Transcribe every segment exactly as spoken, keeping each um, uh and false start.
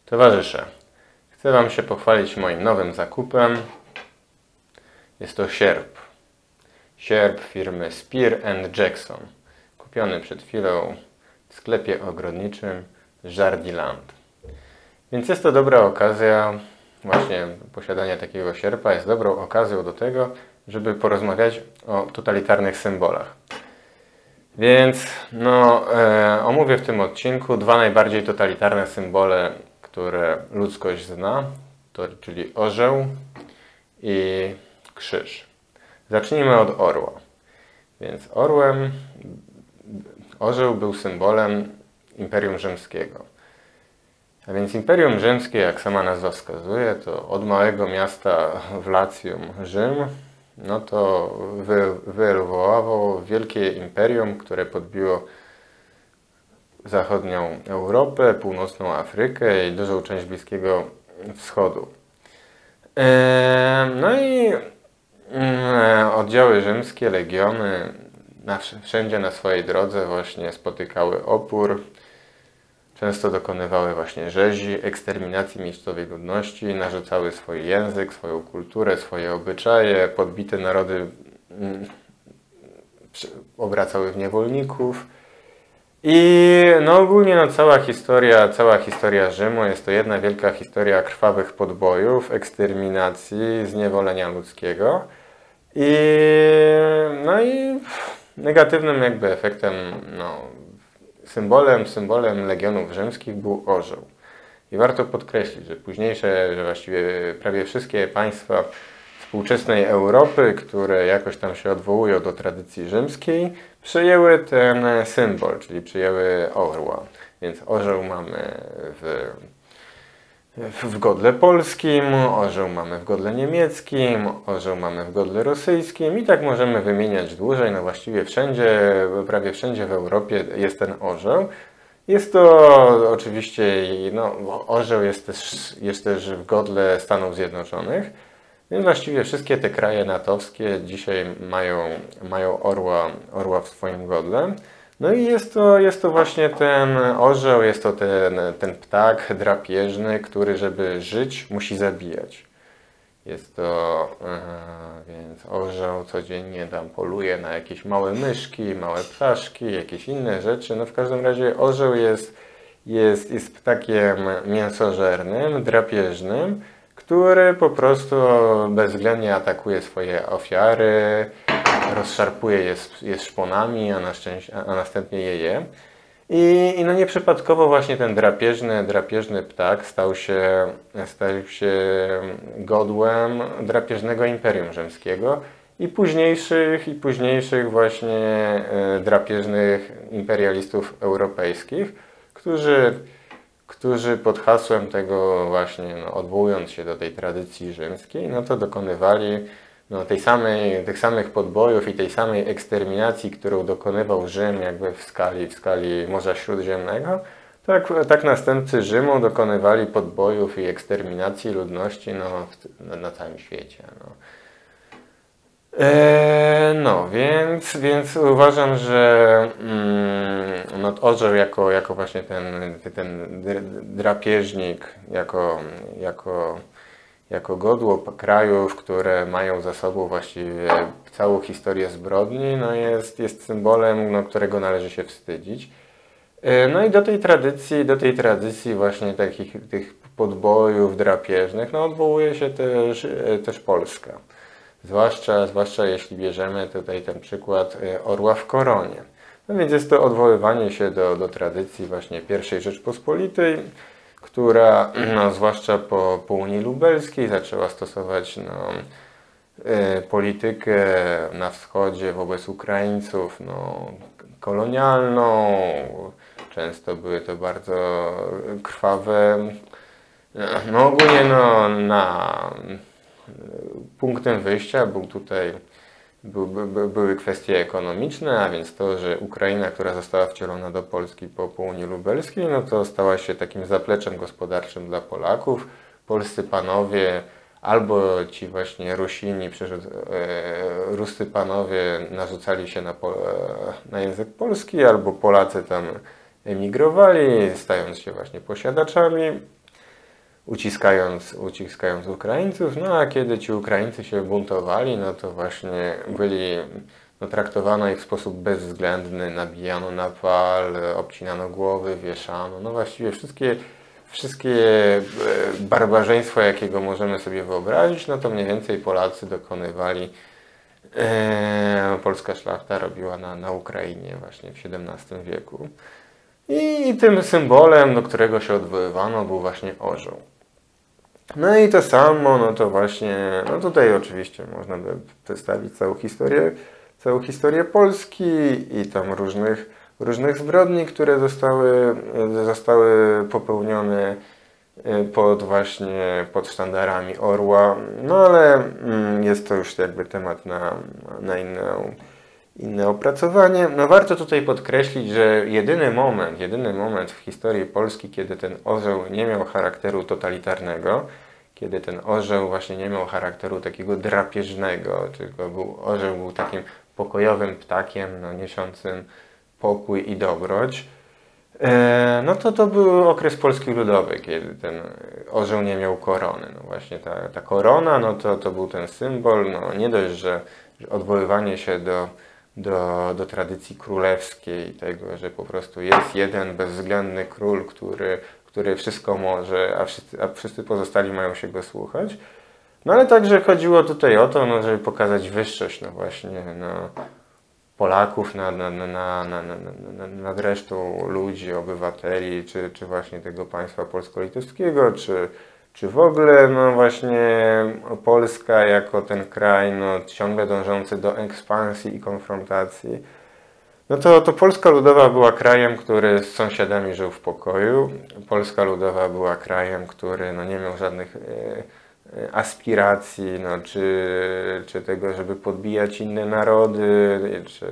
Towarzysze, chcę Wam się pochwalić moim nowym zakupem. Jest to sierp. Sierp firmy Spear and Jackson. Kupiony przed chwilą w sklepie ogrodniczym Jardiland. Więc jest to dobra okazja, właśnie posiadanie takiego sierpa jest dobrą okazją do tego, żeby porozmawiać o totalitarnych symbolach. Więc no, e, omówię w tym odcinku dwa najbardziej totalitarne symbole, które ludzkość zna, to, czyli orzeł i krzyż. Zacznijmy od orła. Więc orłem, orzeł był symbolem Imperium Rzymskiego. A więc Imperium Rzymskie, jak sama nazwa wskazuje, to od małego miasta w Latium, Rzym, no to wy, wyewoluowało wielkie imperium, które podbiło zachodnią Europę, północną Afrykę i dużą część Bliskiego Wschodu. No i oddziały rzymskie, legiony wszędzie na swojej drodze właśnie spotykały opór. Często dokonywały właśnie rzezi, eksterminacji miejscowej ludności, narzucały swój język, swoją kulturę, swoje obyczaje, podbite narody obracały w niewolników. I no ogólnie no, cała historia, cała historia Rzymu jest to jedna wielka historia krwawych podbojów, eksterminacji, zniewolenia ludzkiego. I no i negatywnym jakby efektem, no, symbolem, symbolem legionów rzymskich był orzeł. I warto podkreślić, że późniejsze, że właściwie prawie wszystkie państwa współczesnej Europy, które jakoś tam się odwołują do tradycji rzymskiej, przyjęły ten symbol, czyli przyjęły orła. Więc orzeł mamy w, w godle polskim, orzeł mamy w godle niemieckim, orzeł mamy w godle rosyjskim i tak możemy wymieniać dłużej. No właściwie wszędzie, prawie wszędzie w Europie jest ten orzeł. Jest to oczywiście, no, orzeł jest też, jest też w godle Stanów Zjednoczonych. Więc właściwie wszystkie te kraje natowskie dzisiaj mają, mają orła, orła w swoim godle. No i jest to, jest to właśnie ten orzeł, jest to ten, ten ptak drapieżny, który żeby żyć musi zabijać. Jest to, yy, więc orzeł codziennie tam poluje na jakieś małe myszki, małe ptaszki, jakieś inne rzeczy. No w każdym razie orzeł jest, jest, jest ptakiem mięsożernym, drapieżnym, który po prostu bezwzględnie atakuje swoje ofiary, rozszarpuje je, je szponami, a, na szczęście, a następnie je je. I, i no nieprzypadkowo właśnie ten drapieżny, drapieżny ptak stał się, stał się godłem drapieżnego Imperium Rzymskiego i późniejszych, i późniejszych właśnie drapieżnych imperialistów europejskich, którzy którzy pod hasłem tego właśnie, no, odwołując się do tej tradycji rzymskiej, no to dokonywali no, tej samej, tych samych podbojów i tej samej eksterminacji, którą dokonywał Rzym jakby w skali, w skali Morza Śródziemnego, tak, tak następcy Rzymu dokonywali podbojów i eksterminacji ludności no, na, na całym świecie. No. Eee, no, więc, więc uważam, że mm, no, orzeł jako, jako właśnie ten, ten drapieżnik, jako, jako, jako godło krajów, które mają za sobą właściwie całą historię zbrodni, no jest, jest symbolem, no, którego należy się wstydzić. Eee, no i do tej tradycji, do tej tradycji właśnie takich tych podbojów drapieżnych, no, odwołuje się też, też Polska. Zwłaszcza, zwłaszcza jeśli bierzemy tutaj ten przykład orła w koronie. No więc jest to odwoływanie się do, do tradycji właśnie pierwszej Rzeczpospolitej, która no, zwłaszcza po, po Unii Lubelskiej zaczęła stosować no, y, politykę na wschodzie wobec Ukraińców no, kolonialną. Często były to bardzo krwawe, no ogólnie no, na... Punktem wyjścia był tutaj, był, by, były kwestie ekonomiczne, a więc to, że Ukraina, która została wcielona do Polski po, po Unii Lubelskiej, no to stała się takim zapleczem gospodarczym dla Polaków. Polscy panowie, albo ci właśnie Rusini, e, ruscy panowie narzucali się na, po, na język polski, albo Polacy tam emigrowali, stając się właśnie posiadaczami. uciskając, uciskając Ukraińców. No a kiedy ci Ukraińcy się buntowali, no to właśnie byli, no, traktowano ich w sposób bezwzględny, nabijano na pal, obcinano głowy, wieszano. No właściwie wszystkie, wszystkie barbarzyństwa, jakiego możemy sobie wyobrazić, no to mniej więcej Polacy dokonywali, e, polska szlachta robiła na, na Ukrainie właśnie w siedemnastym wieku. I tym symbolem, do którego się odwoływano, był właśnie orzeł. No i to samo, no to właśnie, no tutaj oczywiście można by przedstawić całą historię, całą historię Polski i tam różnych, różnych zbrodni, które zostały, zostały popełnione pod właśnie, pod sztandarami orła. No ale jest to już jakby temat na, na inną, inne opracowanie. No warto tutaj podkreślić, że jedyny moment, jedyny moment w historii Polski, kiedy ten orzeł nie miał charakteru totalitarnego, kiedy ten orzeł właśnie nie miał charakteru takiego drapieżnego, tylko był, orzeł był takim pokojowym ptakiem, no, niosącym pokój i dobroć, e, no to to był okres Polski Ludowej, kiedy ten orzeł nie miał korony. No właśnie ta, ta korona, no to, to był ten symbol, no nie dość, że, że odwoływanie się do Do, do tradycji królewskiej, tego, że po prostu jest jeden bezwzględny król, który, który wszystko może, a wszyscy, a wszyscy pozostali mają się go słuchać. No ale także chodziło tutaj o to, no, żeby pokazać wyższość, no właśnie, no, Polaków nad, nad, nad, nad, nad, nad resztą ludzi, obywateli, czy, czy właśnie tego państwa polsko-litewskiego, czy Czy w ogóle, no właśnie, Polska jako ten kraj, no, ciągle dążący do ekspansji i konfrontacji, no to, to Polska Ludowa była krajem, który z sąsiadami żył w pokoju. Polska Ludowa była krajem, który, no, nie miał żadnych e, e, aspiracji, no, czy, czy tego, żeby podbijać inne narody, czy...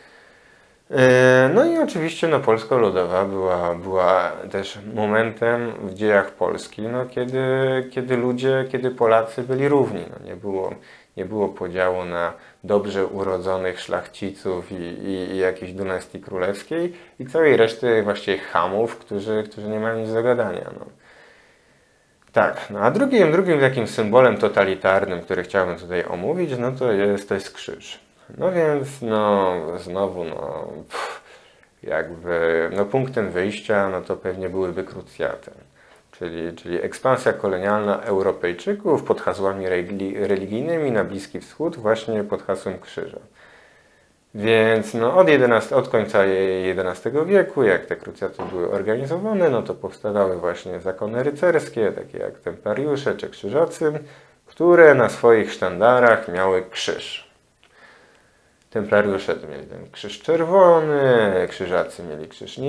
No i oczywiście, no, Polska Ludowa była, była też momentem w dziejach Polski, no, kiedy, kiedy ludzie, kiedy Polacy byli równi. No, nie było, nie było podziału na dobrze urodzonych szlachciców i, i, i jakiejś dynastii królewskiej i całej reszty właściwie chamów, którzy, którzy nie mają nic do gadania. No. Tak, no a drugim, drugim takim symbolem totalitarnym, który chciałbym tutaj omówić, no to jest, to jest krzyż. No więc, no, znowu, no, pff, jakby, no, punktem wyjścia, no to pewnie byłyby krucjaty, czyli, czyli ekspansja kolonialna Europejczyków pod hasłami religijnymi na Bliski Wschód, właśnie pod hasłem krzyża. Więc, no, od, jedenastego, od końca jedenastego wieku, jak te krucjaty były organizowane, no to powstawały właśnie zakony rycerskie, takie jak templariusze czy krzyżacy, które na swoich sztandarach miały krzyż. Templariusze mieli ten krzyż czerwony, krzyżacy mieli krzyż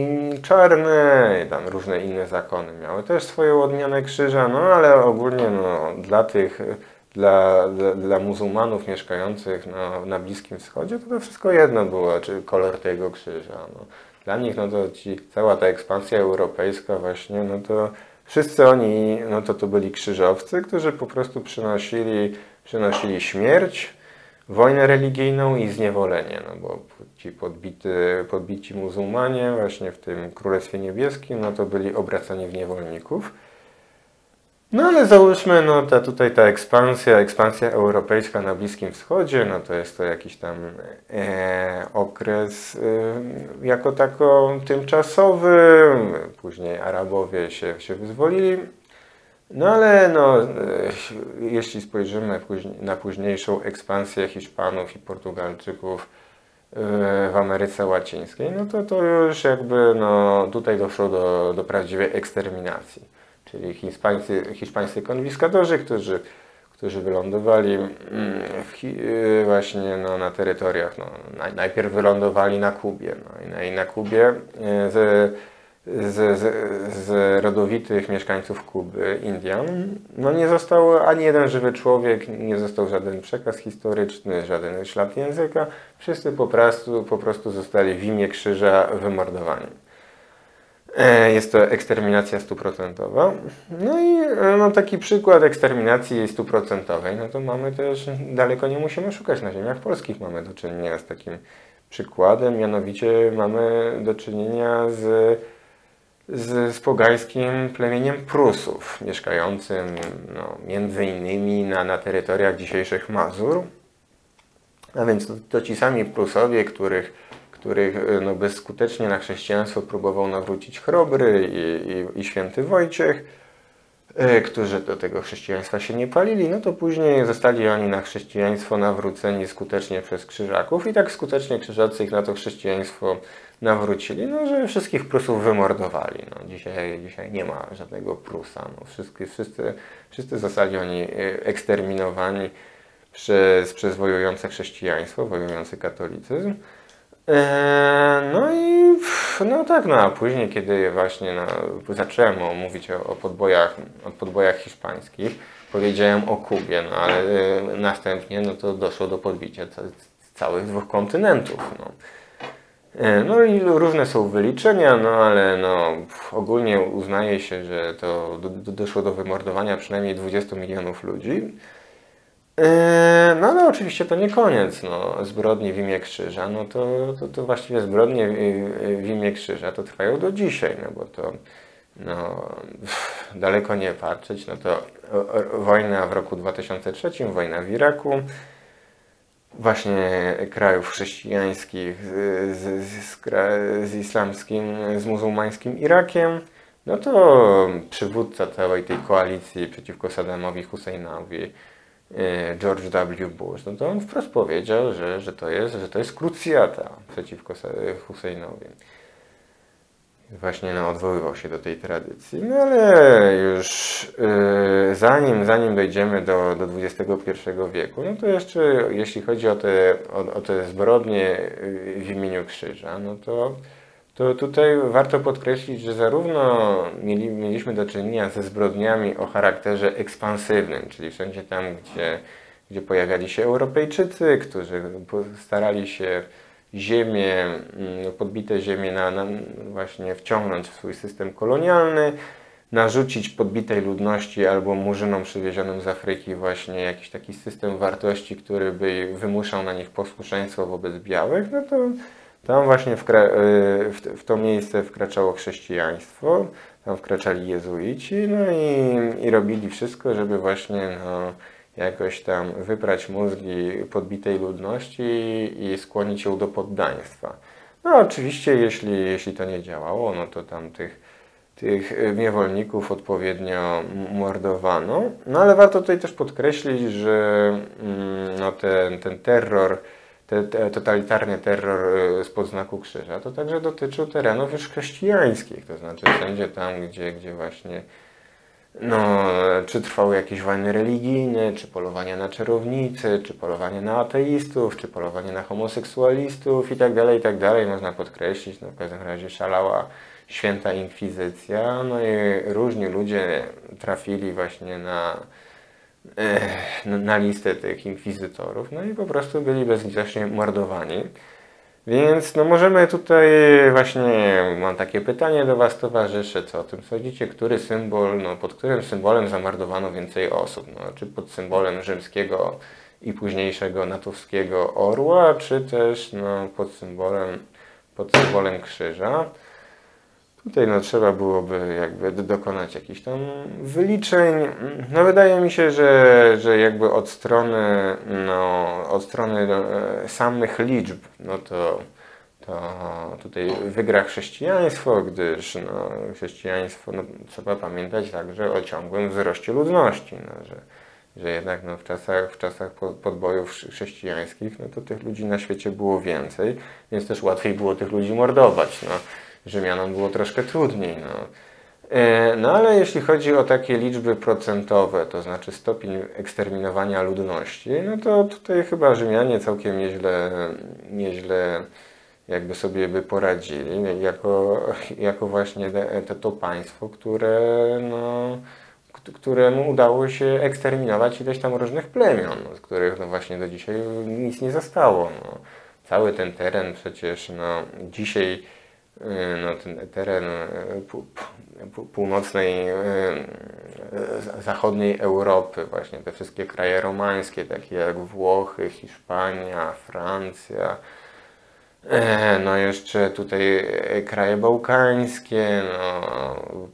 czarny, tam różne inne zakony miały też swoją odmianę krzyża, no ale ogólnie, no, dla tych, dla, dla, dla muzułmanów mieszkających no, na Bliskim Wschodzie, to to wszystko jedno było, czy kolor tego krzyża. No. Dla nich, no to ci, cała ta ekspansja europejska właśnie, no to wszyscy oni, no to to byli krzyżowcy, którzy po prostu przynosili, przynosili śmierć, wojnę religijną i zniewolenie, no bo ci podbity, podbici muzułmanie właśnie w tym Królestwie Niebieskim, no to byli obracani w niewolników. No ale załóżmy, no ta tutaj ta ekspansja, ekspansja europejska na Bliskim Wschodzie, no to jest to jakiś tam e, okres e, jako tako tymczasowy, później Arabowie się, się wyzwolili. No ale no, jeśli spojrzymy na późniejszą ekspansję Hiszpanów i Portugalczyków w Ameryce Łacińskiej, no to to już jakby no, tutaj doszło do, do prawdziwej eksterminacji. Czyli hiszpańscy, hiszpańscy konwiskatorzy, którzy, którzy wylądowali w, właśnie no, na terytoriach, no, najpierw wylądowali na Kubie, no, i na, i na Kubie z, Z, z, z rodowitych mieszkańców Kuby, Indian, no nie został ani jeden żywy człowiek, nie został żaden przekaz historyczny, żaden ślad języka. Wszyscy po prostu, po prostu zostali w imię krzyża wymordowani. Jest to eksterminacja stuprocentowa. No i no, taki przykład eksterminacji stuprocentowej, no to mamy też, daleko nie musimy szukać, na ziemiach polskich mamy do czynienia z takim przykładem, mianowicie mamy do czynienia z z, z pogańskim plemieniem Prusów, mieszkającym no, między innymi na, na terytoriach dzisiejszych Mazur. A więc to, to ci sami Prusowie, których, których no, bezskutecznie na chrześcijaństwo próbował nawrócić Chrobry i, i, i święty Wojciech, którzy do tego chrześcijaństwa się nie palili, no to później zostali oni na chrześcijaństwo nawróceni skutecznie przez krzyżaków i tak skutecznie krzyżacy ich na to chrześcijaństwo nawrócili, no że wszystkich Prusów wymordowali. No, dzisiaj, dzisiaj nie ma żadnego Prusa. No, wszyscy, wszyscy, wszyscy zostali oni eksterminowani przez, przez wojujące chrześcijaństwo, wojujący katolicyzm. No i no tak, no a później, kiedy właśnie no, zacząłem mówić o, o podbojach, o podbojach hiszpańskich, powiedziałem o Kubie, no ale y, następnie no to doszło do podbicia ca całych dwóch kontynentów. No. No i różne są wyliczenia, no ale no, ogólnie uznaje się, że to do, do, doszło do wymordowania przynajmniej dwudziestu milionów ludzi. No ale oczywiście to nie koniec, no, zbrodni w imię krzyża, no to, to, to właściwie zbrodnie w imię krzyża to trwają do dzisiaj, no bo to no, daleko nie patrzeć, no to wojna w roku dwa tysiące trzecim, wojna w Iraku, właśnie krajów chrześcijańskich z, z, z, z islamskim, z muzułmańskim Irakiem, no to przywódca całej tej koalicji przeciwko Saddamowi Husseinowi, George W. Bush, no to on wprost powiedział, że, że, to jest, że to jest krucjata przeciwko Husseinowi. Właśnie no, odwoływał się do tej tradycji. No ale już yy, zanim, zanim dojdziemy do, do dwudziestego pierwszego wieku, no to jeszcze jeśli chodzi o te, o, o te zbrodnie w imieniu krzyża, no to to tutaj warto podkreślić, że zarówno mieli, mieliśmy do czynienia ze zbrodniami o charakterze ekspansywnym, czyli wszędzie tam, gdzie, gdzie pojawiali się Europejczycy, którzy starali się ziemię, podbite ziemię na, na właśnie wciągnąć w swój system kolonialny, narzucić podbitej ludności albo murzynom przywiezionym z Afryki właśnie jakiś taki system wartości, który by wymuszał na nich posłuszeństwo wobec białych, no to tam właśnie w to miejsce wkraczało chrześcijaństwo, tam wkraczali jezuici, no i, i robili wszystko, żeby właśnie no, jakoś tam wyprać mózgi podbitej ludności i, i skłonić ją do poddaństwa. No oczywiście, jeśli, jeśli to nie działało, no to tam tych, tych niewolników odpowiednio mordowano. No ale warto tutaj też podkreślić, że no, ten, ten terror, Ten totalitarny terror spod znaku krzyża, to także dotyczył terenów już chrześcijańskich, to znaczy wszędzie tam, gdzie, gdzie właśnie no, czy trwały jakieś wojny religijne, czy polowania na czarownicy, czy polowanie na ateistów, czy polowanie na homoseksualistów itd., itd. Można podkreślić, no w każdym razie szalała święta inkwizycja, no i różni ludzie trafili właśnie na na listę tych inkwizytorów, no i po prostu byli bezlitośnie mordowani. Więc no możemy tutaj właśnie, mam takie pytanie do Was, towarzysze, co o tym sądzicie, który symbol, no pod którym symbolem zamordowano więcej osób, no, czy pod symbolem rzymskiego i późniejszego natowskiego orła, czy też no, pod symbolem, pod symbolem krzyża. Tutaj no, trzeba byłoby jakby dokonać jakichś tam wyliczeń. No wydaje mi się, że, że jakby od strony, no, od strony no, samych liczb, no to, to tutaj wygra chrześcijaństwo, gdyż no, chrześcijaństwo, no, trzeba pamiętać także o ciągłym wzroście ludności, no, że, że jednak no, w czasach, w czasach podbojów chrześcijańskich, no to tych ludzi na świecie było więcej, więc też łatwiej było tych ludzi mordować. No. Rzymianom było troszkę trudniej. No. no ale jeśli chodzi o takie liczby procentowe, to znaczy stopień eksterminowania ludności, no to tutaj chyba Rzymianie całkiem nieźle, nieźle jakby sobie by poradzili, jako, jako właśnie to, to państwo, które, no, któremu udało się eksterminować ileś tam różnych plemion, z których no właśnie do dzisiaj nic nie zostało. No. Cały ten teren przecież no, dzisiaj no, ten teren północnej, zachodniej Europy, właśnie te wszystkie kraje romańskie, takie jak Włochy, Hiszpania, Francja, E, no jeszcze tutaj kraje bałkańskie, no,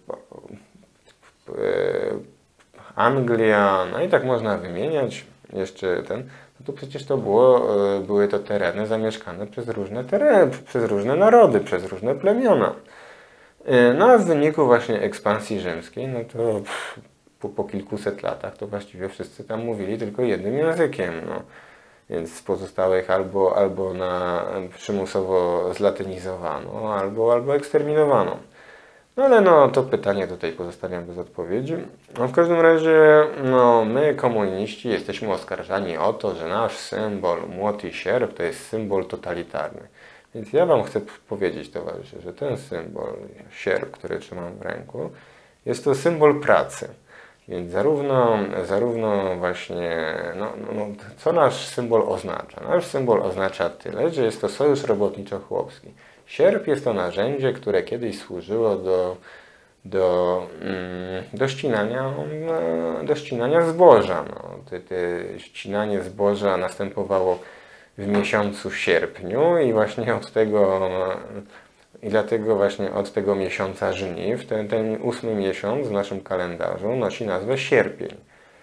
Anglia, no i tak można wymieniać jeszcze ten. No to przecież to było, były to tereny zamieszkane przez różne tereny, przez różne narody, przez różne plemiona. No a w wyniku właśnie ekspansji rzymskiej, no to pff, po, po kilkuset latach to właściwie wszyscy tam mówili tylko jednym językiem. No. Więc z pozostałych albo, albo na przymusowo zlatynizowano, albo, albo eksterminowano. No ale no to pytanie tutaj pozostawiam bez odpowiedzi. No w każdym razie no my komuniści jesteśmy oskarżani o to, że nasz symbol młot i sierp to jest symbol totalitarny. Więc ja Wam chcę powiedzieć, towarzysze, że ten symbol, sierp, który trzymam w ręku, jest to symbol pracy. Więc zarówno, zarówno właśnie, no, no, co nasz symbol oznacza? Nasz symbol oznacza tyle, że jest to sojusz robotniczo-chłopski. Sierp jest to narzędzie, które kiedyś służyło do, do, do, ścinania, do ścinania zboża. No, te, te ścinanie zboża następowało w miesiącu sierpniu i właśnie od tego, i dlatego właśnie od tego miesiąca żniw, ten, ten ósmy miesiąc w naszym kalendarzu nosi nazwę sierpień.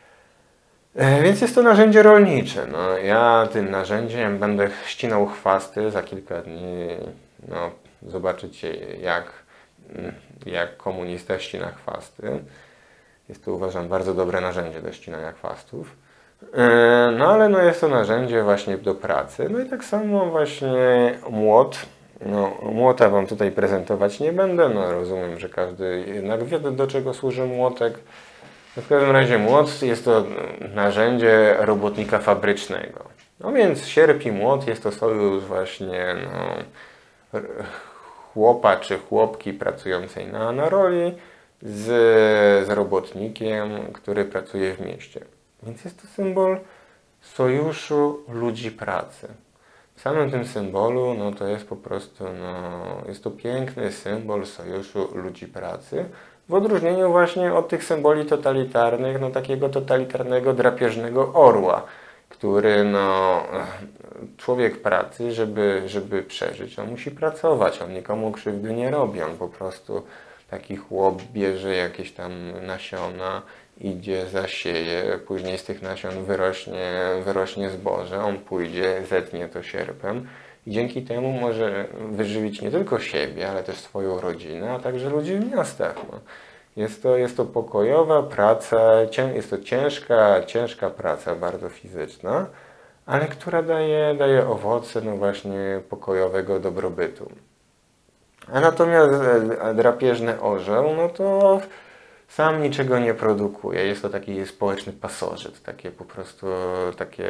Więc jest to narzędzie rolnicze. No, ja tym narzędziem będę ścinał chwasty za kilka dni. No, zobaczycie jak, jak komunista ścina chwasty. Jest to, uważam, bardzo dobre narzędzie do ścinania chwastów. No ale no, jest to narzędzie właśnie do pracy. No i tak samo właśnie młot. No, młota Wam tutaj prezentować nie będę. No, rozumiem, że każdy jednak wie, do czego służy młotek. W każdym razie młot jest to narzędzie robotnika fabrycznego. No więc sierp i młot jest to sojusz właśnie no, chłopa czy chłopki pracującej na, na roli z, z robotnikiem, który pracuje w mieście. Więc jest to symbol sojuszu ludzi pracy. W samym tym symbolu no, to jest po prostu no, jest to piękny symbol sojuszu ludzi pracy. W odróżnieniu właśnie od tych symboli totalitarnych, no takiego totalitarnego, drapieżnego orła, który no, człowiek pracy, żeby, żeby przeżyć, on musi pracować, on nikomu krzywdy nie robi, on po prostu taki chłop bierze jakieś tam nasiona, idzie, zasieje, później z tych nasion wyrośnie, wyrośnie zboże, on pójdzie, zetnie to sierpem i dzięki temu może wyżywić nie tylko siebie, ale też swoją rodzinę, a także ludzi w miastach. No. Jest to, jest to pokojowa praca, jest to ciężka, ciężka praca, bardzo fizyczna, ale która daje, daje owoce no właśnie pokojowego dobrobytu. A natomiast drapieżny orzeł, no to sam niczego nie produkuje. Jest to taki społeczny pasożyt, takie po prostu takie,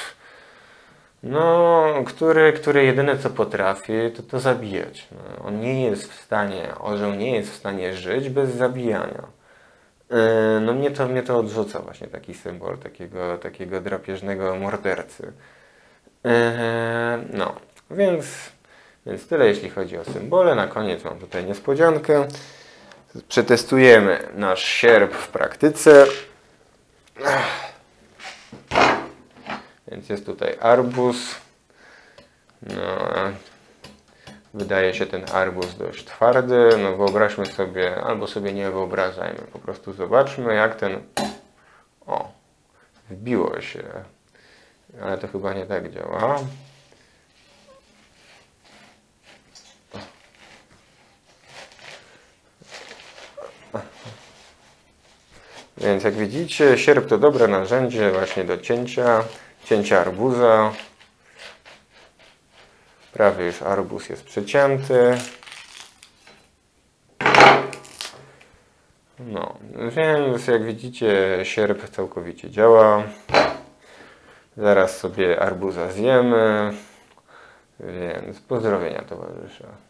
no, który, który jedyne co potrafi, to to zabijać. No, on nie jest w stanie, orzeł nie jest w stanie żyć bez zabijania. No mnie to, mnie to odrzuca właśnie taki symbol takiego, takiego drapieżnego mordercy. No, więc, więc tyle jeśli chodzi o symbole. Na koniec mam tutaj niespodziankę. Przetestujemy nasz sierp w praktyce. Więc jest tutaj arbuz. No, wydaje się ten arbuz dość twardy. No wyobraźmy sobie, albo sobie nie wyobrażajmy. Po prostu zobaczmy jak ten... O, wbiło się. Ale to chyba nie tak działa. Więc jak widzicie, sierp to dobre narzędzie właśnie do cięcia, cięcia arbuza. Prawie już arbuz jest przecięty. No, więc jak widzicie, sierp całkowicie działa. Zaraz sobie arbuza zjemy. Więc pozdrowienia towarzysze.